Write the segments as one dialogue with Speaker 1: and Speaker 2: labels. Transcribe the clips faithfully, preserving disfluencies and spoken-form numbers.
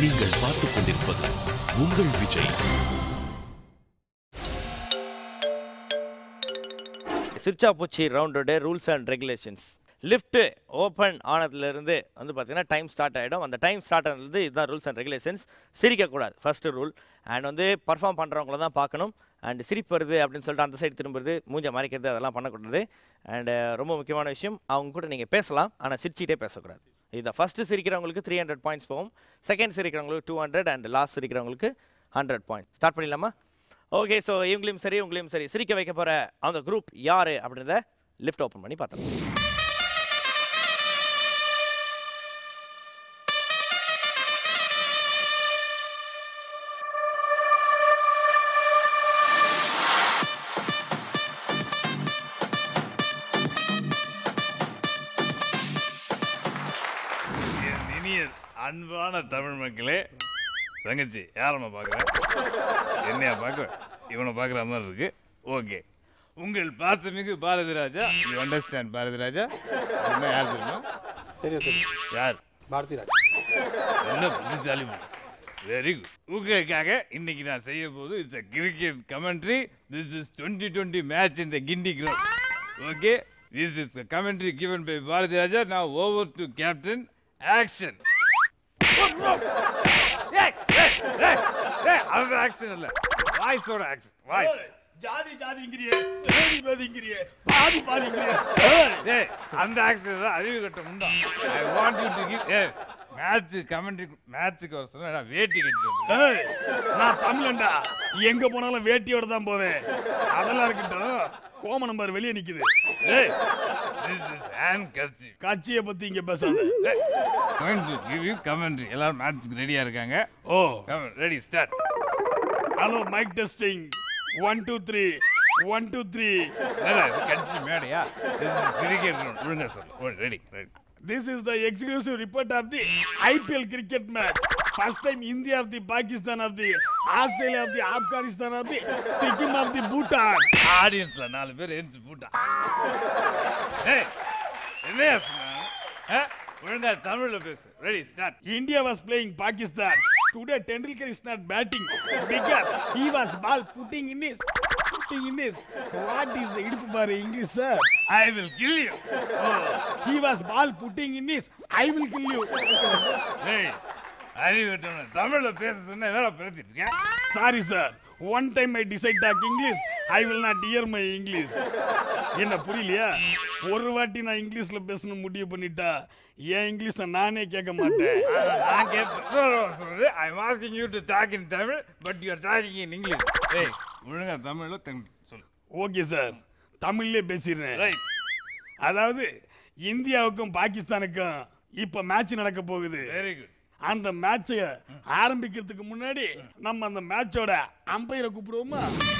Speaker 1: நீங்கள் பார்த்துக் கொண்டிருப்பது உங்கள் விஜய்.
Speaker 2: சிர்ச்சா பூச்சி ரவுண்டோட rules and regulations. Lift open ஆனதுலேருந்து வந்து பார்த்தீங்கன்னா டைம் ஸ்டார்ட் ஆகிடும். அந்த டைம் ஸ்டார்ட் ஆனது இதுதான் ரூல்ஸ் அண்ட் ரெகுலேஷன்ஸ். சிரிக்கக்கூடாது ஃபஸ்ட்டு ரூல். அண்ட் வந்து பர்ஃபார்ம் பண்ணுறவங்கள தான் பார்க்கணும். அண்ட் சிரிப்பு வருது அப்படின்னு சொல்லிட்டு அந்த சைடு திரும்புறது, மூஞ்ச மறைக்கிறது, அதெல்லாம் பண்ணக்கூடாது. அண்டு ரொம்ப முக்கியமான விஷயம், அவங்க கூட நீங்கள் பேசலாம், ஆனால் சிரிச்சிட்டே பேசக்கூடாது. இதை ஃபஸ்ட்டு சிரிக்கிறவங்களுக்கு த்ரீ ஹண்ட்ரட் பாயிண்ட்ஸ் போகும், செகண்ட் சிரிக்கிறவங்களுக்கு டூ ஹண்ட்ரட் அண்ட் லாஸ்ட் சிரிக்கிறவங்களுக்கு ஹண்ட்ரட் பாயிண்ட். ஸ்டார்ட் பண்ணிடலாமா? ஓகே, ஸோ இவங்களையும் சரி உங்களையும் சரி சிரிக்க வைக்க போகிற அந்த குரூப் யார் அப்படின்றத லிஃப்ட் ஓப்பன் பண்ணி பார்த்தோம்.
Speaker 3: அன்பான தமிழ் மக்களே, தங்கச்சி யாரம்மா பார்க்குறேன்? என்னையா பார்க்க? இவனை பார்க்குற மாதிரி இருக்கு. ஓகே, உங்கள் பாசமிகு பாரதி ராஜா. You understand Bharathi Raja? என்ன யார் தெரியுமா?
Speaker 4: தெரியும் தெரியும்.
Speaker 3: யார்?
Speaker 4: பாரதி ராஜா.
Speaker 3: என்ன புத்திசாலி? Very good. உங்களுக்காக இன்னைக்கு நான் செய்ய போது it's a cricket commentary. This is twenty twenty match in the Guindy ground. Okay, this is the commentary given by Bharathi Raja. Now over to captain. Action. அது ஆக்ஷன் இல்ல, வாய்ஸோட ஆக்ஷன். வாய்ஸ்.
Speaker 5: ஜாதி ஜாதிங்கிறியே, பேதி பேதிங்கிறியே, பாதி பாதிங்கிறியே.
Speaker 3: ஏய், அந்த ஆக்ஷன் தான் அறிவு கட்ட முண்டா. I want you to give. ஏய், மேட்ச் கமெண்ட்ரி மேட்ச்சுக்கு வர சொன்னா வேட்டி கட்டிட்டு.
Speaker 5: ஏய், நான் தமிழன்டா, எங்க போனாலும் வேட்டியோட தான் போவேன். அதெல்லாம் இருக்கட்டும், கோம நம்பர் வெளியே நிக்குது.
Speaker 3: ஏய், this is hand kerchief.
Speaker 5: கட்சியை பத்தி இங்க பேசாத.
Speaker 3: going to give you commentary. எல்லாரும் மேட்ச்க்கு ரெடியா இருக்காங்க.
Speaker 5: Oh,
Speaker 3: come ready start.
Speaker 5: Hello, mike testing. One two three one two three.
Speaker 3: கட்சி மேடையா? this is cricket ground. ஒழுங்கா சொல்லு. Ready ready.
Speaker 5: This is the exclusive report of the I P L cricket match. First time India of the Pakistan of the Australia of the Afghanistan of the Sikkim of the Bhutan.
Speaker 3: ஆடியன்ஸ்ல நாலு பேர் எந்திச்சு போட்டா. ஏய், என்னையா சொன்னா? ஒழுங்கா தமிழ்ல பேசு. Ready start.
Speaker 5: India was playing Pakistan. Today Tendulkar is not batting because he was ball putting in his putting in his. What is the idupu bar English, sir?
Speaker 3: I will kill you.
Speaker 5: Oh, he was ball putting in his. I will kill you.
Speaker 3: ஏய், அறிவிட்டவன தமிழ்ல பேச சொன்னா என்னடா பேசிட்டு இருக்க?
Speaker 5: Sorry, sir. One time I decide talk English, I will not hear my English. என்ன புரியலையா? ஒரு வாட்டி நான் இங்கிலீஷ்ல பேசணும் முடிவு பண்ணிட்டா ஏன் இங்கிலீஷ நானே கேட்க மாட்டேன்.
Speaker 3: நான் கேட்பேன் சொல்றது. I am asking you to talk in Tamil, but you are talking in English. ஏய், ஒழுங்கா தமிழ்ல சொல்லு.
Speaker 5: ஓகே சார், தமிழ்லே பேசிடுறேன்.
Speaker 3: ரைட்.
Speaker 5: அதாவது இந்தியாவுக்கும் பாகிஸ்தானுக்கும் இப்ப மேட்ச் நடக்க போகுது.
Speaker 3: Very good.
Speaker 5: அந்த மேட்சை ஆரம்பிக்கிறதுக்கு முன்னாடி நம்ம அந்த மேட்சோட அம்பையரை கூப்பிடுவோமா?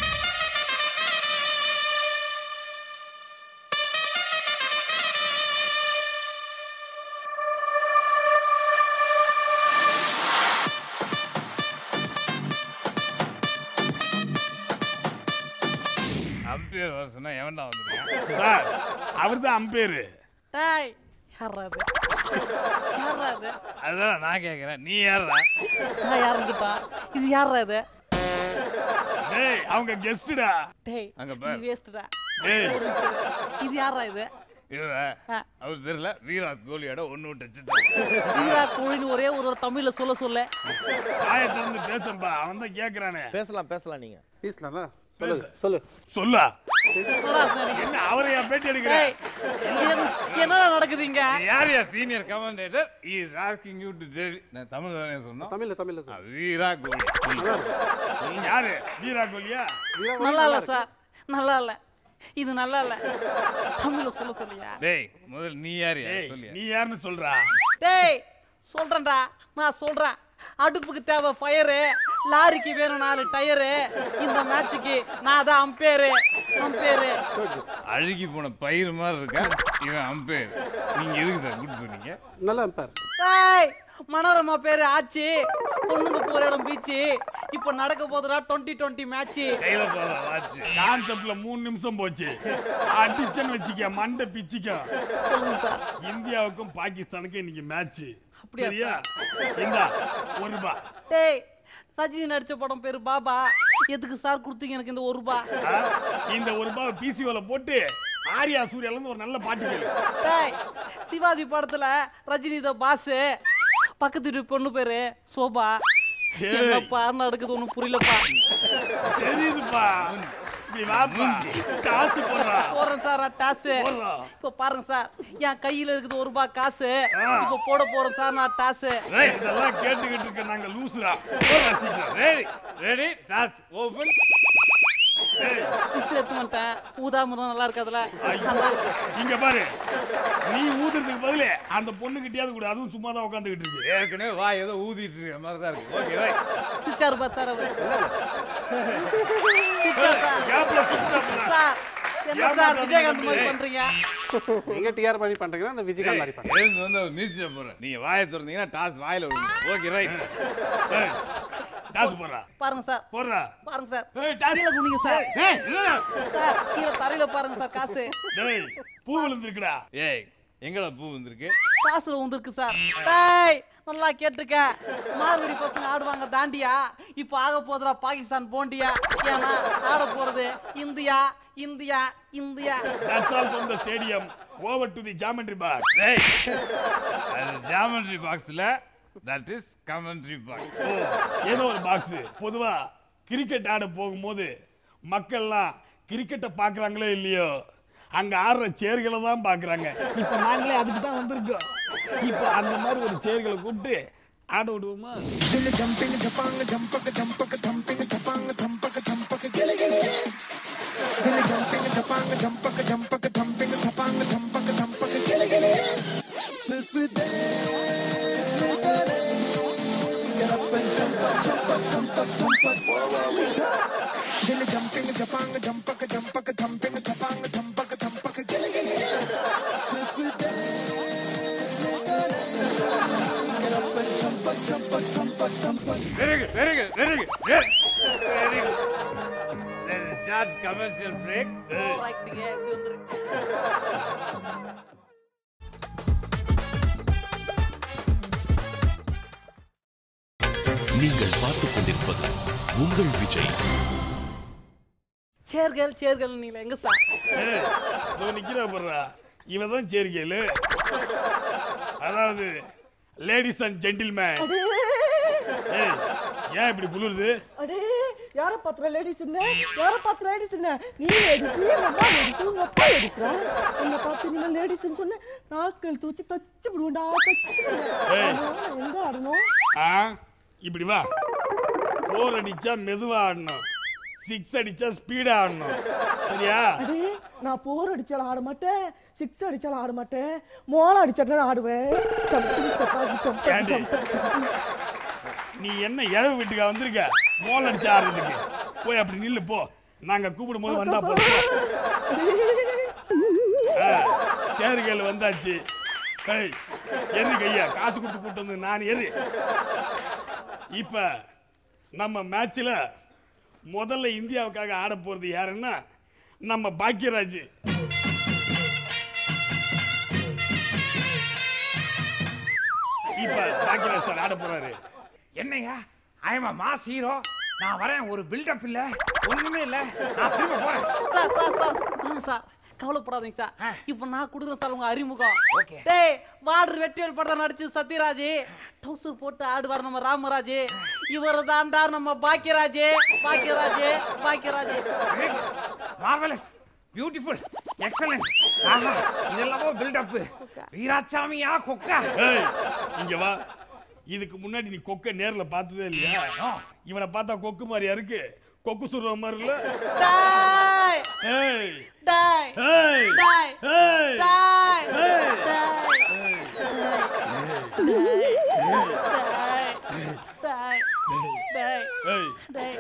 Speaker 3: அம்பையர் வர சொன்னா எவன்டா வந்திருக்கான்?
Speaker 5: சார், அவர்தான் அம்பையர்.
Speaker 6: டேய், யாரா அது? யாரா அது?
Speaker 3: அதான் நான் கேக்குறேன், நீ யாரா?
Speaker 6: நான் யாருப்பா? இது யாரா இது?
Speaker 5: டேய், அவங்க கெஸ்டடா.
Speaker 6: டேய்,
Speaker 3: அங்க பாரு.
Speaker 6: இது வேஸ்ட்டா.
Speaker 5: டேய்,
Speaker 6: இது யாரா இது?
Speaker 3: இவரா? அவர் தெரியல, வீராட் கோலியோட ஒன்னு விட்டு வச்சுட்டு.
Speaker 6: வீராட் கோலின்னு ஒரே ஒரு தமிழ்ல சொல்ல சொல்ல.
Speaker 5: வாயை திறந்து பேசப்பா, அவன் தான் கேக்குறானே.
Speaker 2: பேசலாம் பேசலாம் நீங்கள்
Speaker 4: பேசலாமா? சொல்லு சொல்லு.
Speaker 5: சொல்லா.
Speaker 6: என்னடா இது?
Speaker 5: என்ன அவரையா பேட்டி எடுக்கிறேன்?
Speaker 6: என்னடா நடக்குது இங்க?
Speaker 3: யார் யா senior commentator? he is asking you to tell. நான் தமிழ் தானே சொன்னோம்.
Speaker 4: தமிழ்ல தமிழ்ல சொல்லு.
Speaker 3: வீராட் கோலி.
Speaker 5: யாரு? வீரா கோலியா?
Speaker 6: நல்லா இல்ல சார், நல்லா இல்ல. இது நல்லா இல்ல. தமிழ்ல சொல்ல சொல்லியா?
Speaker 3: டேய், முதல்ல நீ யார் யா?
Speaker 5: டேய்,
Speaker 3: சொல்லியா?
Speaker 5: நீ யாருன்னு சொல்றா?
Speaker 6: டேய், சொல்றேன்டா, நான் சொல்றேன். அடுப்புக்கு தேவை ஃபயரு, லாரிக்கு வேணும் நாலு டயரு. இந்த மேட்சுக்கு நான் தான் அம்பேரு. அம்பேரு
Speaker 3: அழுகி போன பயிர் மாதிரி இருக்கா இவன் அம்பேர். நீங்க எதுக்கு சார் கூட்டு சொன்னீங்க?
Speaker 4: நல்லா அம்பேர்.
Speaker 6: டேய், மனோரமா பேரு ஆச்சு, பொண்ணுங்க போற இடம் பீச்சு. இப்போ நடக்க போதுடா டுவெண்ட்டி டுவெண்ட்டி மேட்ச்.
Speaker 3: கையில போறா வாட்ச்.
Speaker 5: கான்செப்ட்ல மூணு நிமிஷம் போச்சு. அடிச்சன்னு வச்சுக்க மண்டை பிச்சிக்க.
Speaker 6: சொல்லுங்க சார்.
Speaker 5: இந்தியாவுக்கும் பாகிஸ்தானுக்கும் இன்னைக்கு மேட்ச்.
Speaker 6: அப்படியா?
Speaker 5: சரியா? இந்தா ஒரு ரூபாய்.
Speaker 6: டேய் ரஜினி நடிச்ச படம் பேரு பாபா. எதுக்கு சார் கொடுத்தீங்க எனக்கு இந்த ஒரு ரூபாய்?
Speaker 5: இந்த ஒரு ரூபாய் பிசிஓல போட்டு ஆரியா சூர்யால இருந்து ஒரு நல்ல பாட்டு கேளு.
Speaker 6: டேய் சிவாஜி படத்துல ரஜினி த பாஸ், பக்கத்து வீட்டு பொண்ணு பேரு சோபா. என்னப்பா நடக்குது ஒன்றும் புரியலப்பா.
Speaker 5: தெரியுதுப்பா. இப்படி வாப்பா. காசு போடுறா.
Speaker 6: போறேன் சார் நான் டாஸ். இப்போ பாருங்க சார் என் கையில இருக்குது ஒரு ரூபாய் காசு. இப்போ போட போறேன் சார் நான் டாஸ்.
Speaker 5: இதெல்லாம் கேட்டுக்கிட்டு இருக்க நாங்க லூசுரா. போடா சீக்கிரம்.
Speaker 3: Ready ready toss open.
Speaker 6: எடுத்து வந்துட்டேன். ஊதாமரம் நல்லா இருக்காதுல.
Speaker 5: இங்க பாரு, நீ ஊதுறதுக்கு பதிலே அந்த பொண்ணு கிட்டயாவது கூட, அதுவும் சும்மா தான் உட்காந்துக்கிட்டு இருக்கு.
Speaker 3: ஏற்கனவே வா ஏதோ ஊதிட்டு இருக்க மாதிரி தான் இருக்கு. Okay right.
Speaker 6: சிச்சார் பாத்தார் அவர்.
Speaker 5: கேப்ல சுத்தறப்பா.
Speaker 6: சார் என்ன சார் விஜயகாந்த் மாதிரி பண்றீங்க?
Speaker 4: நீங்க டிஆர் மாதிரி பண்றீங்கன்னா அந்த விஜயகாந்த் மாதிரி பண்றீங்க.
Speaker 3: எழுந்து வந்து மியூசிய போறேன். நீங்க வாயை திறந்தீங்கன்னா டாஸ் வாயில விழுங்க. Okay right.
Speaker 5: டாஸ் போடுறா.
Speaker 6: பாருங்க சார்.
Speaker 5: போடுறா.
Speaker 6: பாருங்க சார்.
Speaker 5: ஏய் டாஸ்
Speaker 6: கீழ குனிங்க சார்.
Speaker 5: ஏய் இல்லடா.
Speaker 6: சார் கீழ தரையில பாருங்க சார் காசு.
Speaker 5: டேய் பூ விழுந்திருக்குடா.
Speaker 3: ஏய் எங்கடா பூ வந்திருக்கு?
Speaker 6: காசுல வந்திருக்கு சார். டேய் நல்லா கேட்டுக்க. மார்வடி பசங்க ஆடுவாங்க தாண்டியா. இப்போ ஆக போதுடா பாகிஸ்தான் போண்டியா. ஏன்னா ஆட போறது India India India.
Speaker 5: That's all from the stadium. Over to the geometry box.
Speaker 3: ஏய் அது ஜியோமெட்ரி பாக்ஸ்ல தட் இஸ் கமெண்ட்ரி பாக்ஸ்.
Speaker 5: ஏதோ ஒரு பாக்ஸ். பொதுவா கிரிக்கெட் ஆட போகும்போது மக்கள்லாம் கிரிக்கெட்டை பார்க்குறாங்களோ இல்லையோ, அங்க ஆடுற சேர்களை தான் பார்க்குறாங்க. இப்போ நாங்களே அதுக்கு தான் வந்திருக்கோம். இப்போ அந்த மாதிரி ஒரு சேர்களை கூப்பிட்டு ஆட விடுவோமா?
Speaker 3: Very good, very good, very good. Yes. Very good. Then start commercial break.
Speaker 6: ரைட்டுங்க இப்படி வந்துரு.
Speaker 1: நீங்கள் பார்த்துக் கொண்டிருப்பது உங்கள் விஜய்.
Speaker 6: சேர்கல் சேர்கல் நீல எங்க சார்?
Speaker 5: ஏய் இதோ நிக்கிறா பாருடா. இவ தான் சேர்கேலு. அதாவது லேடிஸ் அண்ட் ஜென்டில்மேன். ஏய் ஏன் இப்படி குளிருது?
Speaker 7: அடே யார பாத்ர லேடிஸ் என்ன? யார பாத்ர லேடிஸ் என்ன? நீ லேடிஸ், அம்மா லேடிஸ், உங்க அப்பா லேடிஸ்ரா. என்ன பார்த்து நீ லேடிஸ்னு சொன்ன நாக்கள் தூச்சி தச்சு விடுவோம்டா.
Speaker 5: ஏய்
Speaker 7: எங்க ஆடணும்?
Speaker 5: ஆ இப்படி வா. போர் அடிச்சா மெதுவா ஆடணும். சிக்ஸ் அடிச்சா ஸ்பீடா ஆடணும். சரியா?
Speaker 7: அடே நான் போர் அடிச்சாலும் ஆட மாட்டேன், சிக்ஸ் அடிச்சாலும் ஆட மாட்டேன், மோளம் அடிச்சாலும் ஆடுவேன். சம்பி சப்பாத்தி சம்பி சம்பி.
Speaker 5: நீ என்ன இழவு வீட்டுக்கா வந்திருக்க? மோல் அடிச்சு ஆடுறதுக்கு போய் அப்படி நில்லு போ. நாங்க கூப்பிடும் போது வந்தா போதும். சேர்கையில் வந்தாச்சு. ஏய் எரு கையா, காசு கொடுத்து கூட்டு வந்து நான் எரு. இப்ப நம்ம மேட்ச்ல முதல்ல இந்தியாவுக்காக ஆட போறது யாருன்னா நம்ம பாக்கியராஜ். இப்ப பாக்கியராஜ் சார் ஆட போறாரு.
Speaker 8: என்னையா ஐம் அ மாஸ் ஹீரோ. நான் வரேன், ஒரு பில்டப் இல்ல, ஒண்ணுமே இல்ல, நான் திரும்ப போறேன்.
Speaker 6: சார் சார் சார் வாங்க சார், கவலைப்படாதீங்க சார். இப்போ நான் கொடுக்குறேன் சார் உங்க அறிமுகம்.
Speaker 8: ஓகே.
Speaker 6: டேய் வாடர் வெற்றிவேல் படம் நடிச்சது சத்யராஜ், டவுசர் போட்டு ஆடுவார் நம்ம ராமராஜ். இவர் தான்டா நம்ம Bhagyaraj. Bhagyaraj Bhagyaraj.
Speaker 8: Marvellous, beautiful, excellent. ஆஹா இதெல்லாமோ பில்டப். வீராசாமியா கொக்கா.
Speaker 5: ஏய் இங்க வா. இதுக்கு முன்னாடி நீ கொக்க நேர்ல பார்த்ததே இல்லையா? இவனை பார்த்தா கொக்கு மாதிரியா இருக்கு? கொக்கு சுடுற மாதிரி இல்ல?
Speaker 6: டேய்
Speaker 5: ஏய்
Speaker 6: டேய்
Speaker 5: ஏய்
Speaker 6: டேய்
Speaker 5: ஏய்
Speaker 6: டேய்
Speaker 5: ஏய்
Speaker 6: டேய்
Speaker 5: ஏய்
Speaker 6: டேய்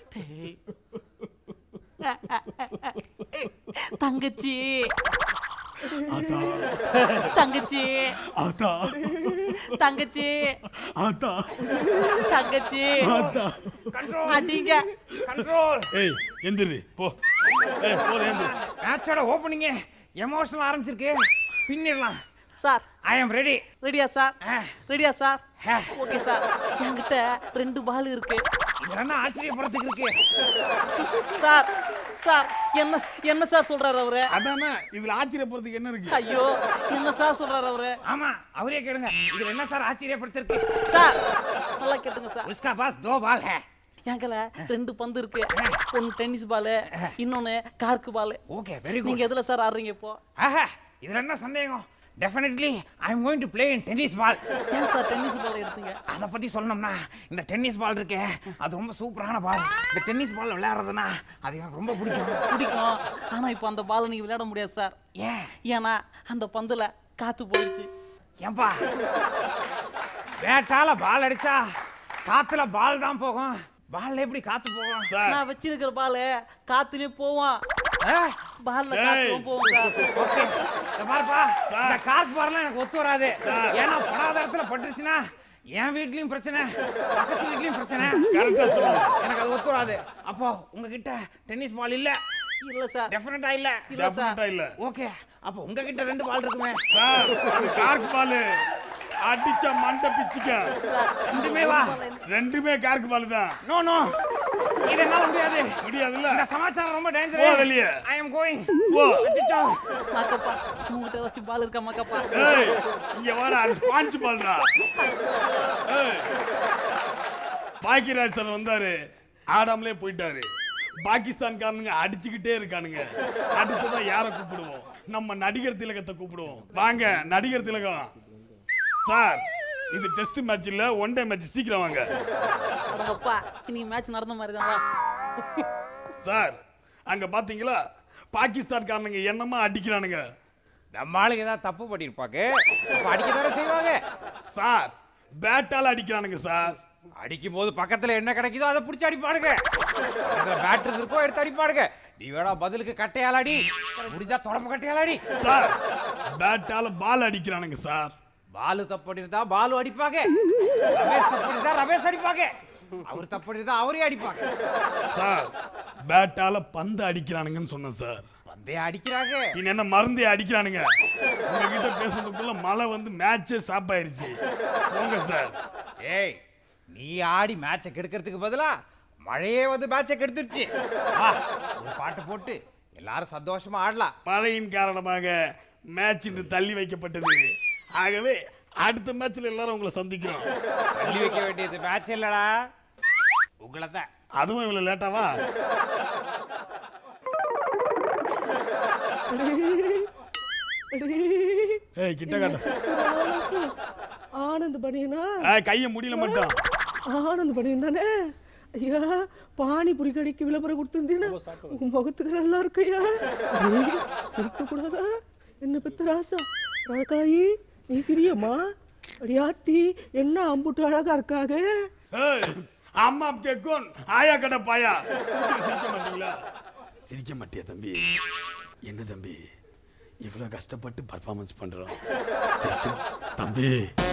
Speaker 6: டேய் தங்கச்சி
Speaker 5: ஆத்தா
Speaker 6: தங்கச்சி
Speaker 5: ஆத்தா
Speaker 6: தங்கச்சி
Speaker 5: ஆத்தா
Speaker 6: தங்கச்சி
Speaker 5: ஆத்தா
Speaker 6: அடிங்க
Speaker 8: கண்ட்ரோல்.
Speaker 5: ஏய் எந்திரு போ. ஏய் போ எந்திரு.
Speaker 8: மேட்சோட ஓப்பனிங் எமோஷனல் ஆரம்பிச்சிருக்கு. பின்னிடலாம்.
Speaker 6: Sir
Speaker 8: I am ready.
Speaker 6: ரெடியா சார் ரெடியா சார்
Speaker 8: ஆ.
Speaker 6: ஓகே சார் என்கிட்ட ரெண்டு பால் இருக்கு
Speaker 8: இதுல என்ன ஆச்சரியப்படுறதுக்கு இருக்கு?
Speaker 6: சார் சார் என்ன என்ன சார் சொல்றாரு அவரு
Speaker 5: அதானே இதுல ஆச்சரியப்படுறதுக்கு என்ன இருக்கு?
Speaker 6: ஐயோ என்ன சார் சொல்றாரு அவரு
Speaker 8: ஆமா அவரே கேளுங்க. இதுல என்ன சார் ஆச்சரியப்படுத்திருக்கு?
Speaker 6: சார் நல்லா கேட்டுங்க சார்
Speaker 8: उसका पास दो बाल है.
Speaker 6: என்கிட்ட ரெண்டு பந்து இருக்கு ஒன்னு டென்னிஸ் பால் இன்னொன்னு cork ball
Speaker 8: okay very good.
Speaker 6: நீங்க எதுல சார் ஆடுறீங்க இப்போ
Speaker 8: ஆஹா இதுல என்ன சந்தேகம்? Definitely I am going to play in tennis ball.
Speaker 6: ஏன் சார் டென்னிஸ் பால் எடுத்தீங்க
Speaker 8: அதை பத்தி சொல்லணும்னா இந்த டென்னிஸ் பால் இருக்கே அது ரொம்ப சூப்பரான பால். இந்த டென்னிஸ் பால் விளையாடுறதுனா அது எனக்கு ரொம்ப பிடிக்கும்.
Speaker 6: பிடிக்கும் ஆனா இப்போ அந்த பால் நீங்க விளையாட முடியாது சார்
Speaker 8: ஏன்?
Speaker 6: ஏன்னா அந்த பந்துல காத்து போயிடுச்சு
Speaker 8: ஏன்பா பேட்டால பால் அடிச்சா காத்துல பால் தான் போகும். பால்ல எப்படி காத்து போகும்?
Speaker 6: நான் வச்சிருக்கிற பால் காத்துலயும் போவோம் பால்ல காத்தும் போவோம் சார்
Speaker 8: ஓகே இந்த பாருப்பா இந்த கார்க் பால்லாம் எனக்கு ஒத்து வராது. ஏன்னா படாத இடத்துல பட்டுருச்சுன்னா என் வீட்லயும் பிரச்சனை பக்கத்து வீட்லயும் பிரச்சனை. எனக்கு அது ஒத்து வராது. அப்போ உங்ககிட்ட டென்னிஸ் பால் இல்ல?
Speaker 6: இல்ல சார்
Speaker 8: டெஃபினட்டா இல்ல?
Speaker 6: இல்ல சார்
Speaker 5: டெஃபினட்டா இல்ல.
Speaker 8: ஓகே அப்போ உங்ககிட்ட ரெண்டு பால் இருக்குமே.
Speaker 5: சார் அது கார்க் பால். அடிச்ச மண்டை பிச்சுக்க.
Speaker 8: ரெண்டுமே வா.
Speaker 5: ரெண்டுமே கார்க் பால் தான்.
Speaker 8: நோ நோ இது என்னால முடியாது.
Speaker 5: முடியாதுல்ல.
Speaker 8: இந்த சமாச்சாரம் ரொம்ப
Speaker 5: போ
Speaker 8: டேஞ்சரஸ்.
Speaker 5: வெளியே.
Speaker 8: I am going.
Speaker 5: போ.
Speaker 8: அச்சச்சோ.
Speaker 6: மாக்கப்பா உங்ககிட்ட ஏதாச்சும் பால் இருக்கா மாக்கப்பா
Speaker 5: ஏய் இங்க வாடா அது ஸ்பாஞ்ச் பால்டா. ஏய் பாக்கியராஜ் சார் வந்தாரு ஆடாமலே போயிட்டாரு. பாகிஸ்தான்காரனுங்க அடிச்சுக்கிட்டே இருக்கானுங்க. அடுத்ததான் யாரை கூப்பிடுவோம்? நம்ம நடிகர் திலகத்தை கூப்பிடுவோம். வாங்க நடிகர் திலகம் சார். இது டெஸ்ட் மேட்ச் இல்ல ஒன் டே மேட்ச். சீக்கிரம் வாங்க
Speaker 6: அடங்கப்பா இன்னைக்கு மேட்ச் நடந்த மாதிரி தான்
Speaker 5: சார். அங்க பாத்தீங்களா பாகிஸ்தான்காரனுங்க என்னமா அடிக்கிறானுங்க.
Speaker 3: நம்ம ஆளுங்க ஏதாவது தப்பு பண்ணிருப்பாங்க. அப்ப அடிக்க தானே செய்வாங்க.
Speaker 5: சார் பேட்டால அடிக்கிறானுங்க சார்.
Speaker 3: அடிக்கும் போது பக்கத்துல என்ன கிடைக்குதோ அதை பிடிச்சி அடிப்பாடுங்க. பக்கத்துல பேட்டரி இருக்கோ எடுத்து அடிப்பாடுங்க. நீ வேணா பதிலுக்கு கட்டையால் அடி, முடிஞ்சா தொடப்பு கட்டையால் அடி.
Speaker 5: சார் பேட்டால பால் அடிக்கிறானுங்க சார்.
Speaker 3: பாலு தப்படிருந்தா பாலு அடிப்பாங்க. ரமேஷ் தப்படிருந்தா ரமேஷ் அடிப்பாங்க. அவர் தப்படிருந்தா அவரே அடிப்பாங்க.
Speaker 5: சார் பேட்டால பந்து அடிக்கிறானுங்கன்னு சொன்னேன் சார்.
Speaker 3: பந்தே அடிக்கிறாங்க.
Speaker 5: பின்ன என்ன மருந்தே அடிக்கிறானுங்க. உங்ககிட்ட பேசுறதுக்குள்ள மழை வந்து மேட்சே ஸ்டாப் ஆயிருச்சு. போங்க சார்.
Speaker 3: ஏய் நீ ஆடி மேட்சை கெடுக்கிறதுக்கு பதிலா மழையே வந்து மேட்சை கெடுத்துருச்சு. வா ஒரு பாட்டு போட்டு எல்லாரும் சந்தோஷமா ஆடலாம்.
Speaker 5: மழையின் காரணமாக மேட்ச் இன்று தள்ளி வைக்கப்பட்டது. ஆகவே அடுத்த மேட்ச்ல எல்லாரும் உங்களை சந்திக்கிறோம்.
Speaker 3: தள்ளி வைக்க வேண்டியது மேட்ச் இல்லடா உங்களை தான்.
Speaker 5: அதுவும் இவ்வளவு லேட்டாவா? ஏய் கிட்ட காட்ட.
Speaker 7: ஆனந்த் பனியனா
Speaker 5: ஏய் கைய முடியல மட்டும்.
Speaker 7: ஆனந்த் பனியன் தானே? ஐயா பானிபுரி கடைக்கு விளம்பரம் கொடுத்துருந்தீங்கன்னா உன் முகத்துக்கு நல்லா இருக்கையா. சிரிக்க கூடாதா? என்ன பெத்த ராசா ராக்காயி நீ சிரியம்மா. அடியாத்தி என்ன அம்புட்டு அழகா இருக்காக.
Speaker 5: ஏய் அம்மா கேக்கும் ஆயா கடை பாயா. சிரிக்க சிரிக்க மாட்டீங்களா? சிரிக்க மாட்டியா தம்பி? என்ன தம்பி இவ்வளவு கஷ்டப்பட்டு பர்ஃபார்மன்ஸ் பண்றோம். சிரிக்க தம்பி.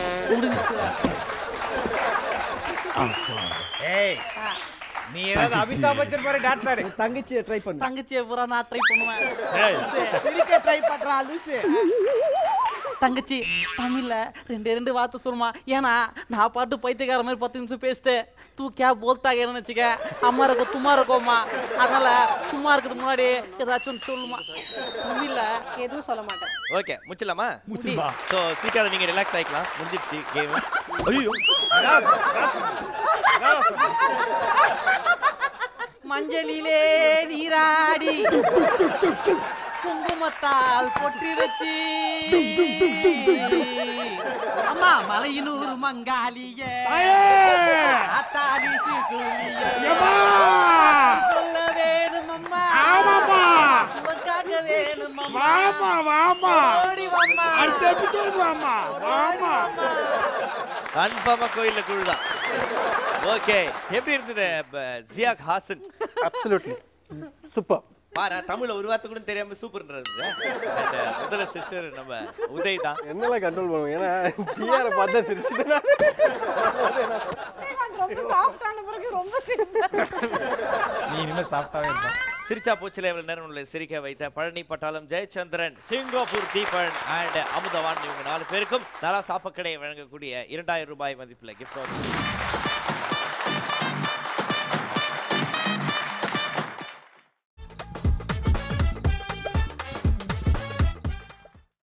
Speaker 3: ஏய் நீ ஏதாவது அமிதாப் பச்சன் மாதிரி டான்ஸ் ஆடு.
Speaker 7: தங்கச்சியை ட்ரை பண்ணு.
Speaker 6: தங்கச்சியை பூரா நான் ட்ரை பண்ணுவேன்.
Speaker 5: ஏய்
Speaker 7: சிரிக்க ட்ரை பண்றா லூசு.
Speaker 6: தங்கச்சி தமிழ்ல ரெண்டு ரெண்டு வார்த்தை சொல்லுமா. ஏன்னா நான் பாட்டு பைத்தியக்கார மாதிரி பத்து நிமிஷம் பேசிட்டு தூ கே போல்தாக நினைச்சுக்க அம்மா இருக்க தும்மா இருக்கோம்மா. அதனால சும்மா இருக்கிறது முன்னாடி ஏதாச்சும் ஒன்று சொல்லுமா தமிழ்ல.
Speaker 9: எதுவும் சொல்ல மாட்டேன்.
Speaker 2: ஓகே முடிச்சிடலாமா?
Speaker 5: முடிச்சிடலாம்.
Speaker 2: ஸோ சீக்கிரம் நீங்கள் ரிலாக்ஸ் ஆகிக்கலாம். முடிஞ்சிடுச்சு கேம். ஐயோ
Speaker 6: மஞ்சளிலே நீராடி குங்குமத்தால் பொட்டி வச்சு அம்மா மலையினூர் மங்காளியே ஆத்தாடி சீக்குளியே சொல்ல வேணும் அம்மா.
Speaker 5: ஆமாப்பா.
Speaker 6: உனக்காக வேணும் அம்மா.
Speaker 5: வாமா வாமா.
Speaker 6: ஓடி வாம்மா.
Speaker 5: அடுத்த எபிசோட் வாமா வாமா.
Speaker 2: கன்ஃபார்மா கோயில்ல குழுதான். ஓகே எப்படி இருந்தது ஜியாக் ஹாசன்?
Speaker 4: Absolutely super.
Speaker 2: பாரு தமிழ்ல ஒரு வார்த்தை கூட தெரியாம சூப்பர்ன்றது. முதல்ல சிரிச்சர் நம்ம உதய் தான்.
Speaker 4: என்னெல்லாம் கண்ட்ரோல் பண்ணுவோம் ஏன்னா டிஆர் பார்த்தா சிரிச்சுட்டேன்.
Speaker 9: ரொம்ப சாஃப்டான பிறகு ரொம்ப
Speaker 8: நீ இனிமே சாப்பிட்டாவே இருப்ப.
Speaker 2: சிரிச்சா போச்சில இவ்வளவு நேரம் உங்களை சிரிக்க வைத்த பழனி பட்டாளம் ஜெயச்சந்திரன், சிங்கப்பூர் தீபன் அண்ட் அமுதவான் இவங்க நாலு பேருக்கும் நலா சாப்பக்கடை வழங்கக்கூடிய இரண்டாயிரம் ரூபாய் மதிப்புள்ள கிஃப்ட்